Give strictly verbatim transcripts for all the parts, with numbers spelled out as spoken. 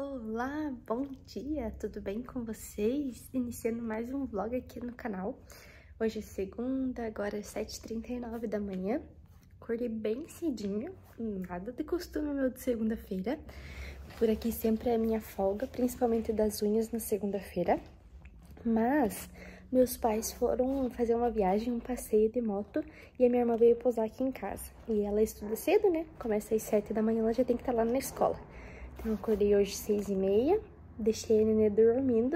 Olá, bom dia, tudo bem com vocês? Iniciando mais um vlog aqui no canal. Hoje é segunda, agora é sete e trinta e nove da manhã. Acordei bem cedinho, nada de costume meu de segunda-feira. Por aqui sempre é minha folga, principalmente das unhas na segunda-feira. Mas meus pais foram fazer uma viagem, um passeio de moto, e a minha irmã veio pousar aqui em casa. E ela estuda cedo, né? Começa às sete da manhã, ela já tem que estar lá na escola. Então eu acordei hoje seis e meia, deixei a nenê dormindo,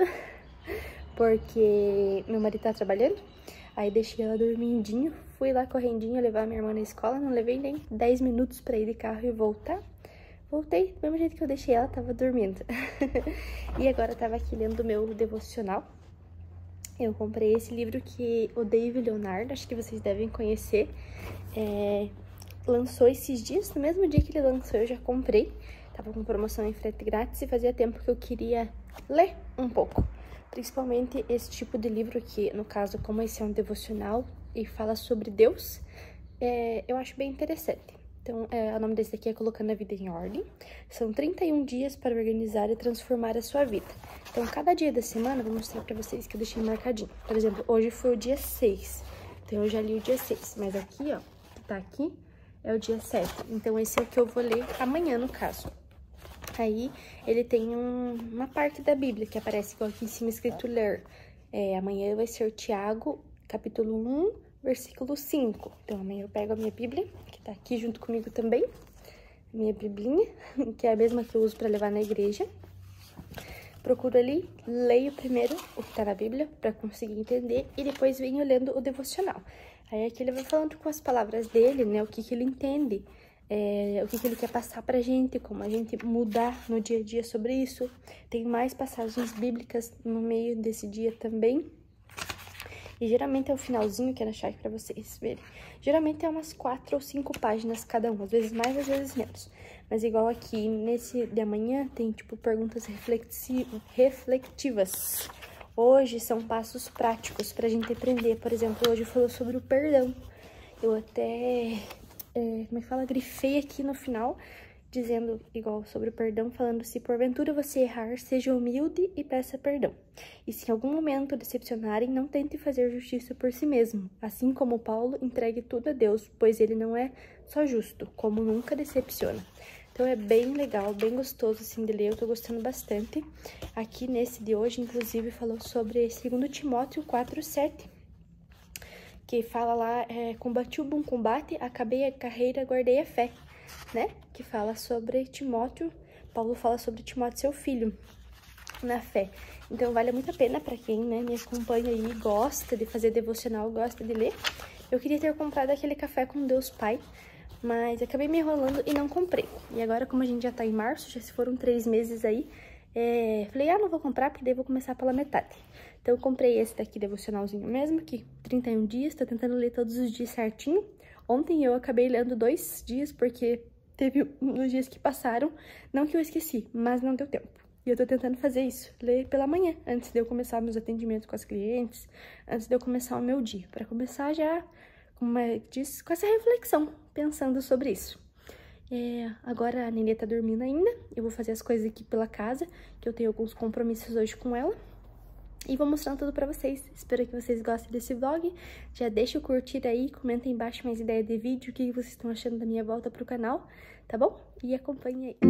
porque meu marido tá trabalhando. Aí deixei ela dormindinho, fui lá correndinho levar minha irmã na escola, não levei nem dez minutos pra ir de carro e voltar. Voltei, do mesmo jeito que eu deixei ela, tava dormindo. E agora eu tava aqui lendo o meu devocional. Eu comprei esse livro que o Dave Leonardo, acho que vocês devem conhecer, é, lançou esses dias, no mesmo dia que ele lançou eu já comprei. Tava com promoção em frete grátis e fazia tempo que eu queria ler um pouco. Principalmente esse tipo de livro que, no caso, como esse é um devocional e fala sobre Deus, é, eu acho bem interessante. Então, é, o nome desse aqui é Colocando a Vida em Ordem. São trinta e um dias para organizar e transformar a sua vida. Então, cada dia da semana, vou mostrar pra vocês que eu deixei marcadinho. Por exemplo, hoje foi o dia seis. Então, eu já li o dia seis. Mas aqui, ó, que tá aqui, é o dia sete. Então, esse é o que eu vou ler amanhã, no caso. Aí, ele tem um, uma parte da Bíblia que aparece igual aqui em cima escrito ler. É, amanhã vai ser o Tiago, capítulo um, versículo cinco. Então, amanhã eu pego a minha Bíblia, que tá aqui junto comigo também. Minha biblinha, que é a mesma que eu uso pra levar na igreja. Procuro ali, leio primeiro o que tá na Bíblia pra conseguir entender e depois venho lendo o devocional. Aí aqui ele vai falando com as palavras dele, né, o que que ele entende. É, o que, que ele quer passar pra gente, como a gente mudar no dia a dia sobre isso. Tem mais passagens bíblicas no meio desse dia também. E geralmente é o finalzinho, que era chave pra vocês verem. Geralmente é umas quatro ou cinco páginas cada um, às vezes mais, às vezes menos. Mas igual aqui, nesse de amanhã, tem tipo perguntas reflexivas. Hoje são passos práticos pra gente aprender. Por exemplo, hoje falou sobre o perdão. Eu até... É, como é que fala? Grifei aqui no final, dizendo, igual sobre o perdão, falando: se porventura você errar, seja humilde e peça perdão. E se em algum momento decepcionarem, não tente fazer justiça por si mesmo. Assim como Paulo, entregue tudo a Deus, pois ele não é só justo, como nunca decepciona. Então é bem legal, bem gostoso assim de ler, eu tô gostando bastante. Aqui nesse de hoje, inclusive, falou sobre segundo Timóteo quatro, sete. Que fala lá, é, combati o bom combate, acabei a carreira, guardei a fé, né? Que fala sobre Timóteo, Paulo fala sobre Timóteo, seu filho, na fé. Então, vale muito a pena pra quem, né, me acompanha aí, gosta de fazer devocional, gosta de ler. Eu queria ter comprado aquele café com Deus Pai, mas acabei me enrolando e não comprei. E agora, como a gente já tá em março, já se foram três meses aí, é, falei, ah, não vou comprar, porque daí eu vou começar pela metade. Então, eu comprei esse daqui, devocionalzinho mesmo, que trinta e um dias, tô tentando ler todos os dias certinho. Ontem eu acabei lendo dois dias, porque teve uns dias que passaram, não que eu esqueci, mas não deu tempo. E eu tô tentando fazer isso, ler pela manhã, antes de eu começar meus atendimentos com as clientes, antes de eu começar o meu dia, pra começar já com, uma, com essa reflexão, pensando sobre isso. É, agora a Nenê tá dormindo ainda, eu vou fazer as coisas aqui pela casa, que eu tenho alguns compromissos hoje com ela. E vou mostrando tudo pra vocês. Espero que vocês gostem desse vlog. Já deixa o curtir aí, comenta aí embaixo mais ideias de vídeo, o que vocês estão achando da minha volta pro canal, tá bom? E acompanha aí.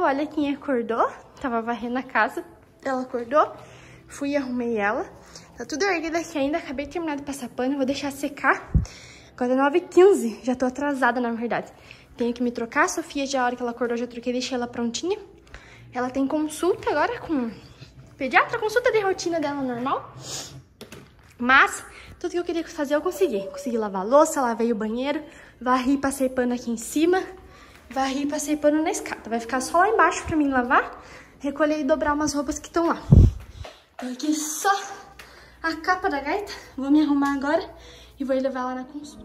olha quem acordou. Tava varrendo a casa, ela acordou, fui e arrumei ela. Tá tudo erguida aqui ainda, acabei de terminar de passar pano, vou deixar secar. Agora é nove e quinze, já tô atrasada na verdade. Tenho que me trocar, a Sofia já a hora que ela acordou já troquei, deixei ela prontinha. Ela tem consulta agora com o pediatra, consulta de rotina dela normal. Mas tudo que eu queria fazer eu consegui. Consegui lavar a louça, lavei o banheiro, varri e passei pano aqui em cima, varri e passei pano na escada. Vai ficar só lá embaixo pra mim lavar, recolher e dobrar umas roupas que estão lá. Tô aqui só a capa da gaita, vou me arrumar agora e vou levar lá na consulta.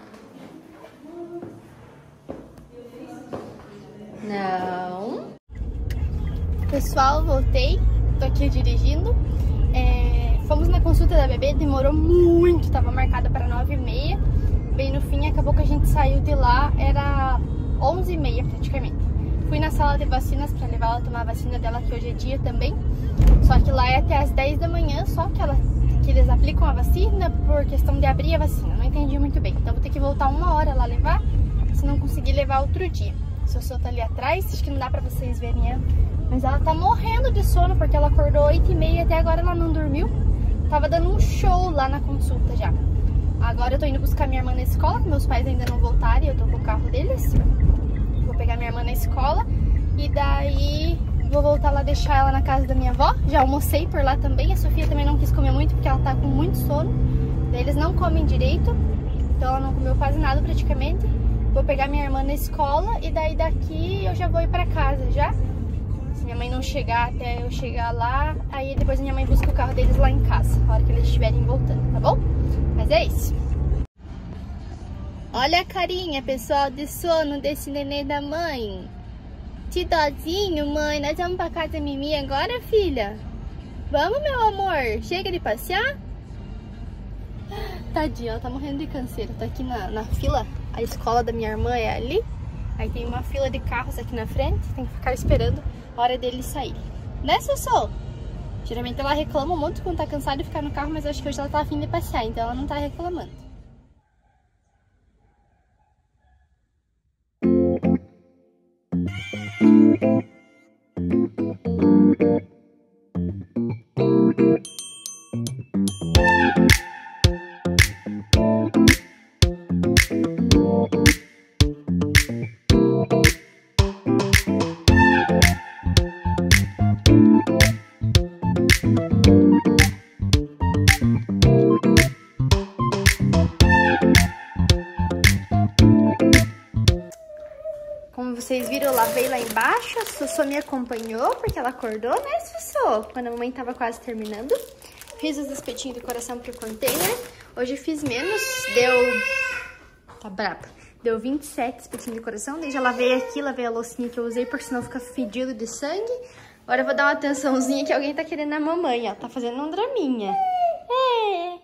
Não. Pessoal, voltei, tô aqui dirigindo. É, fomos na consulta da bebê, demorou muito, tava marcada para nove e meia. Bem no fim, acabou que a gente saiu de lá, era onze e meia praticamente. Fui na sala de vacinas para levar ela a tomar a vacina dela, que hoje é dia também. Só que lá é até as dez da manhã, só que, ela, que eles aplicam a vacina por questão de abrir a vacina. Não entendi muito bem, então vou ter que voltar uma hora lá levar, se não conseguir levar outro dia. A Sossô tá ali atrás, acho que não dá pra vocês verem ela. Mas ela tá morrendo de sono, porque ela acordou oito e meia e até agora ela não dormiu. Tava dando um show lá na consulta já. Agora eu tô indo buscar minha irmã na escola, que meus pais ainda não voltaram e eu tô com o carro deles. Vou pegar minha irmã na escola e daí vou voltar lá deixar ela na casa da minha avó. Já almocei por lá também, a Sofia também não quis comer muito porque ela tá com muito sono. Daí eles não comem direito, então ela não comeu quase nada praticamente. Vou pegar minha irmã na escola e daí daqui eu já vou ir pra casa já. Se minha mãe não chegar até eu chegar lá, aí depois minha mãe busca o carro deles lá em casa, na hora que eles estiverem voltando, tá bom? Mas é isso. Olha a carinha, pessoal, de sono desse neném da mãe. Que dozinho, mãe. Nós vamos pra casa da Mimi agora, filha? Vamos, meu amor? Chega de passear? Tadinha, ela tá morrendo de canseira. Tô aqui na, na fila. A escola da minha irmã é ali. Aí tem uma fila de carros aqui na frente. Tem que ficar esperando a hora deles saírem. Né, Sossô? Geralmente ela reclama um monte quando tá cansada de ficar no carro, mas eu acho que hoje ela tá a fim de passear, então ela não tá reclamando. Como vocês viram, eu lavei lá embaixo, a Sossô me acompanhou, porque ela acordou, né, Sossô? Quando a mamãe tava quase terminando. Fiz os espetinhos de coração pro container. Hoje fiz menos, deu... Tá braba. Deu vinte e sete espetinhos de coração, daí já lavei aqui, lavei a loucinha que eu usei, porque senão fica fedido de sangue. Agora eu vou dar uma atençãozinha que alguém tá querendo a mamãe, ó. Tá fazendo um draminha. É...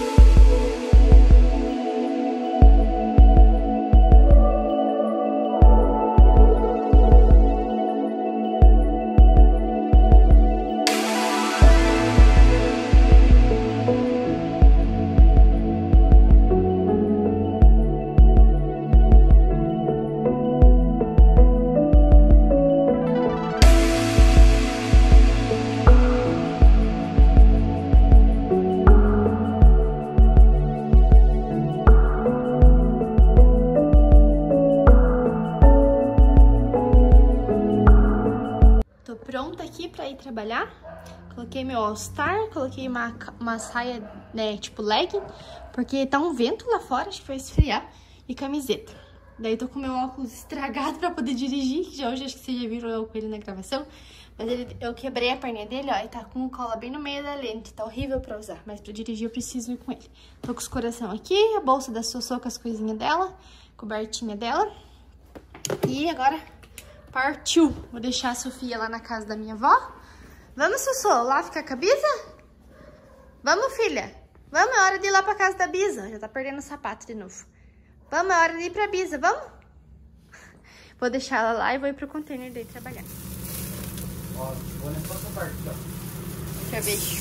Pronta aqui pra ir trabalhar. Coloquei meu All-Star, coloquei uma, uma saia, né, tipo legging, porque tá um vento lá fora, acho que vai esfriar, e camiseta. Daí tô com meu óculos estragado pra poder dirigir, que já hoje acho que vocês já viram eu com ele na gravação, mas ele, eu quebrei a perna dele, ó, e tá com cola bem no meio da lente, tá horrível pra usar, mas pra dirigir eu preciso ir com ele. Tô com os coração aqui, a bolsa da Sossô com as coisinhas dela, cobertinha dela, e agora... Partiu! Vou deixar a Sofia lá na casa da minha avó. Vamos, Sossô, lá ficar com a Bisa? Vamos, filha? Vamos, é hora de ir lá pra casa da Bisa. Já tá perdendo o sapato de novo. Vamos, é hora de ir pra Bisa, vamos? Vou deixar ela lá e vou ir pro container daí trabalhar. Ó, vou nessa outra parte, ó. Já vejo.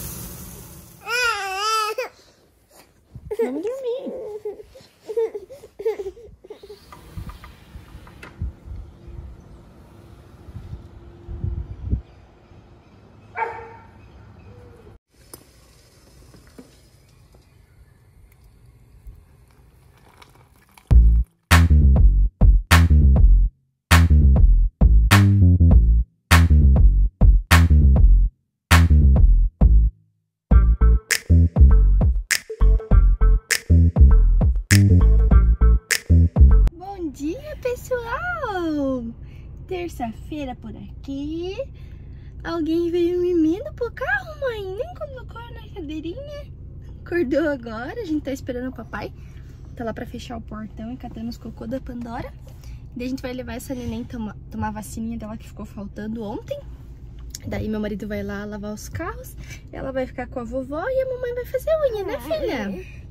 Vamos dormir. Hello! Terça-feira por aqui. Alguém veio me mimando pro carro, mãe. Nem colocou na cadeirinha. Acordou agora. A gente tá esperando o papai. Tá lá pra fechar o portão e catando os cocô da Pandora. Daí a gente vai levar essa neném toma, tomar a vacininha dela que ficou faltando ontem. Daí meu marido vai lá lavar os carros. Ela vai ficar com a vovó e a mamãe vai fazer unha, né, filha?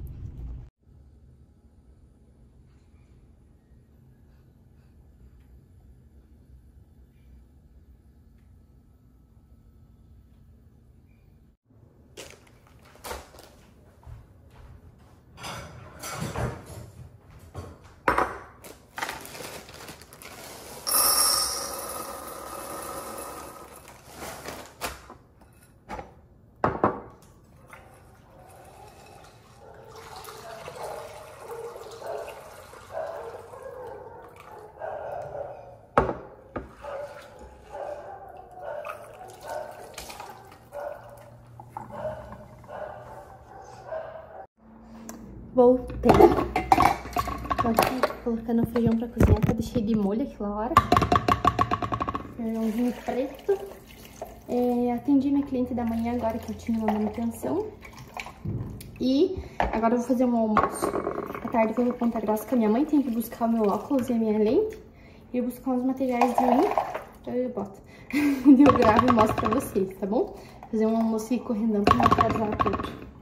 Voltei. Tô aqui colocando o feijão pra cozinhar, que eu deixei de molho aquela hora. Feijãozinho preto. É, atendi minha cliente da manhã agora que eu tinha uma manutenção. E agora eu vou fazer um almoço. À tarde eu vou pra Ponta Grossa com a minha mãe. Tenho que buscar o meu óculos e a minha lente. E buscar uns materiais de unha. Então eu boto. Eu gravo e mostro pra vocês, tá bom? Fazer um almoço e correndão pra não atrasar tudo.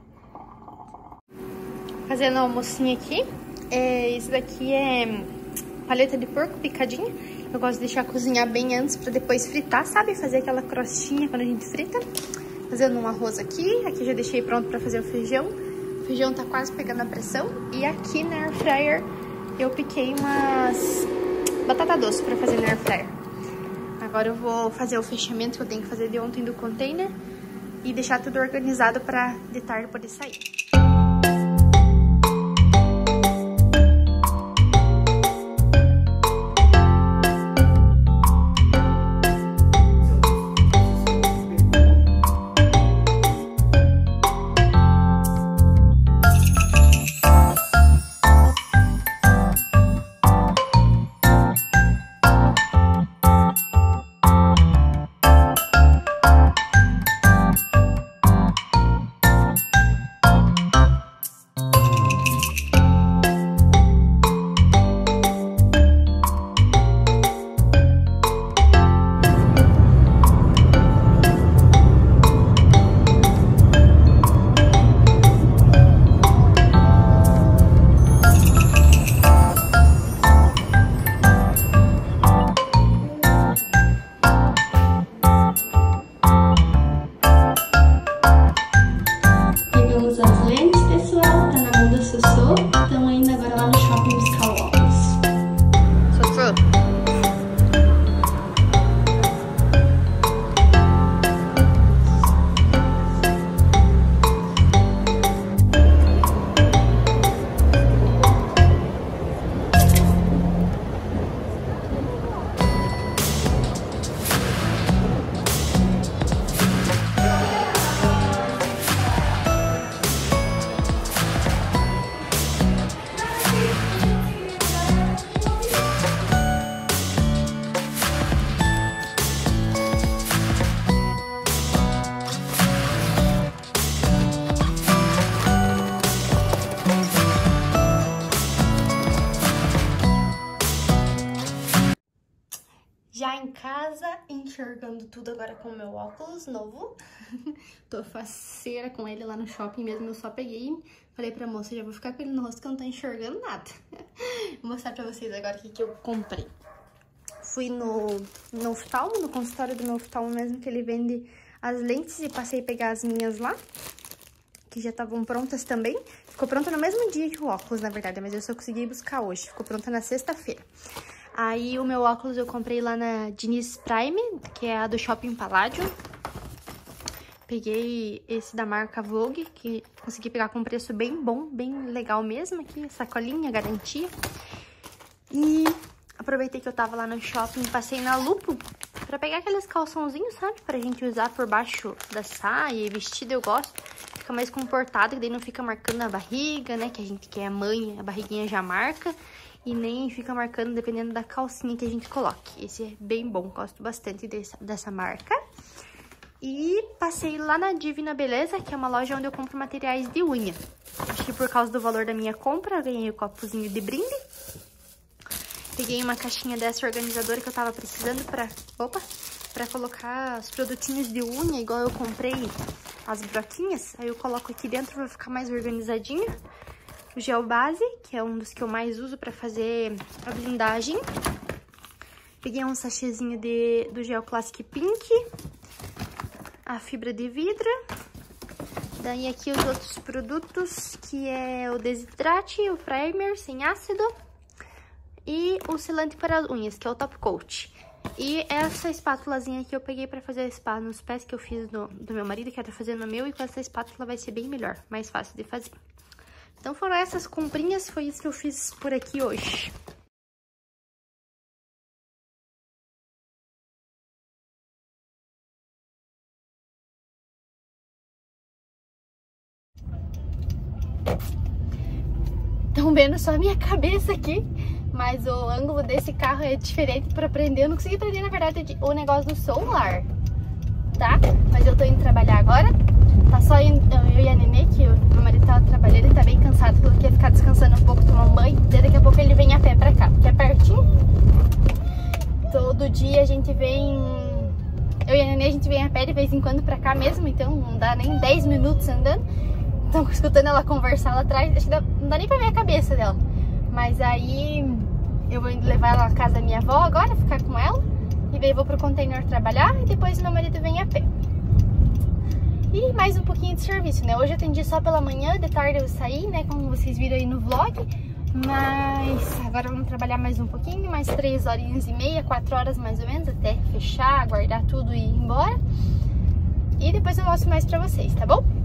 Fazendo um almocinho aqui. É, esse daqui é paleta de porco picadinha. Eu gosto de deixar cozinhar bem antes pra depois fritar, sabe? Fazer aquela crostinha quando a gente frita. Fazendo um arroz aqui. Aqui já deixei pronto pra fazer o feijão. O feijão tá quase pegando a pressão. E aqui na air fryer eu piquei umas batata doce pra fazer na air fryer. Agora eu vou fazer o fechamento que eu tenho que fazer de ontem do container. E deixar tudo organizado pra de tarde poder sair. Já em casa, enxergando tudo agora com o meu óculos novo. Tô faceira com ele lá no shopping mesmo, eu só peguei. Falei pra moça, já vou ficar com ele no rosto que eu não tô enxergando nada. Vou mostrar pra vocês agora o que, que eu comprei. Fui no, no oftalmo, no consultório do meu oftalmo mesmo, que ele vende as lentes, e passei a pegar as minhas lá, que já estavam prontas também. Ficou pronta no mesmo dia que o óculos, na verdade, mas eu só consegui buscar hoje. Ficou pronta na sexta-feira. Aí o meu óculos eu comprei lá na Diniz Prime, que é a do Shopping Palladio. Peguei esse da marca Vogue, que consegui pegar com um preço bem bom, bem legal mesmo aqui, sacolinha, garantia. E aproveitei que eu tava lá no shopping, passei na Lupo pra pegar aqueles calçãozinhos, sabe? Pra gente usar por baixo da saia e vestido, eu gosto. Fica mais comportado, que daí não fica marcando a barriga, né? Que a gente que é mãe, a barriguinha já marca. e nem fica marcando dependendo da calcinha que a gente coloque. Esse é bem bom, gosto bastante dessa, dessa marca. E passei lá na Divina Beleza, que é uma loja onde eu compro materiais de unha. Acho que por causa do valor da minha compra, eu ganhei o copozinho de brinde. Peguei uma caixinha dessa organizadora que eu tava precisando pra... Opa! Pra colocar os produtinhos de unha, igual eu comprei as broquinhas. Aí eu coloco aqui dentro pra ficar mais organizadinho. O gel base, que é um dos que eu mais uso pra fazer a blindagem. Peguei um sachêzinho de, do gel Classic Pink. A fibra de vidro. Daí aqui os outros produtos, que é o desidrate, o primer sem ácido. E o selante para as unhas, que é o Top Coat. E essa espátulazinha que eu peguei pra fazer spa nos pés, que eu fiz no, do meu marido, que eu tô fazendo no meu, e com essa espátula vai ser bem melhor, mais fácil de fazer. Então foram essas comprinhas, foi isso que eu fiz por aqui hoje. Estão vendo só a minha cabeça aqui, mas o ângulo desse carro é diferente para prender. Eu não consegui prender, na verdade, o negócio do solar, tá? Mas eu tô indo trabalhar agora. Tá só eu, eu e a Nenê, que o meu marido tava trabalhando e tá bem cansado. Falou que ia ficar descansando um pouco, tomar um banho. Daí daqui a pouco ele vem a pé pra cá, porque é pertinho. Todo dia a gente vem... Eu e a Nenê, a gente vem a pé de vez em quando pra cá mesmo, então não dá nem dez minutos andando. Então, escutando ela conversar lá atrás, acho que dá, não dá nem pra ver a cabeça dela. Mas aí eu vou levar ela na casa da minha avó agora, ficar com ela. E daí vou pro container trabalhar e depois meu marido vem a pé. E mais um pouquinho de serviço, né? Hoje eu atendi só pela manhã, de tarde eu saí, né? Como vocês viram aí no vlog. Mas agora vamos trabalhar mais um pouquinho, mais três horinhas e meia, quatro horas mais ou menos, até fechar, guardar tudo e ir embora. E depois eu mostro mais pra vocês, tá bom?